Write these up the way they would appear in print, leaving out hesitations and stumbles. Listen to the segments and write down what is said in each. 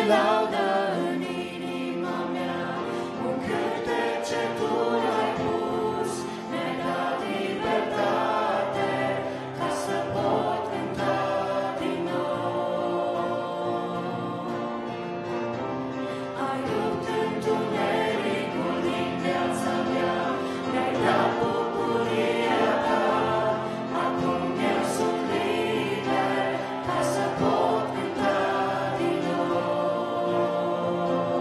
laudă în inima mea, un cântec ce Tu l-ai pus, mi-ai dat libertate, ca să pot cânta din nou. Ai rupt întunericul din viața mea, mi-ai dat bucuria Ta, acum eu sunt liber, ca să pot cânta din nou.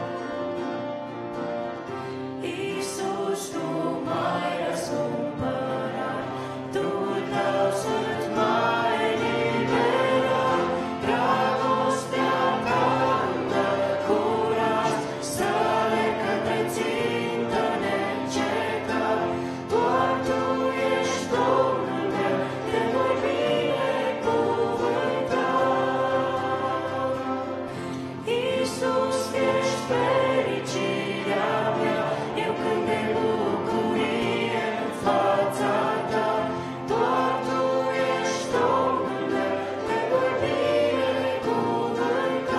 Iisus, Tu m-ai răscumpărat, Duhul Tău Sfânt m-a eliberat, dragostea Ta îmi dă curaj să alerg către țintă neîncetat. Doar Tu ești Domnul meu, Te voi binecuvânta. Iisus, ești fericirea mea, eu cânt de bucurie în fața Ta. Doar Tu ești Domnul meu, Te voi binecuvânta.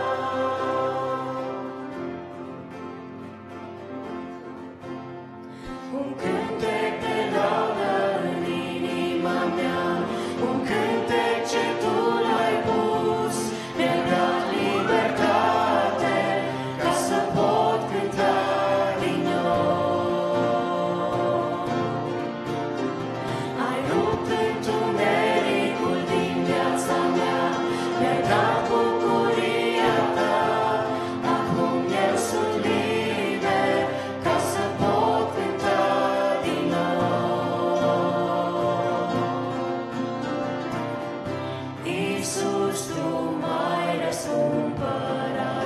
Un cântec de laudă în inima mea, un cântec ce Tu l-ai pus, mi-ai dat libertate, ca să pot cânta din nou. Ai rupt întunericul din viața mea, mi-ai dat bucuria Ta, acum eu sunt liber, ca să pot cânta din nou. Iisus, Tu m-ai răscumpărat,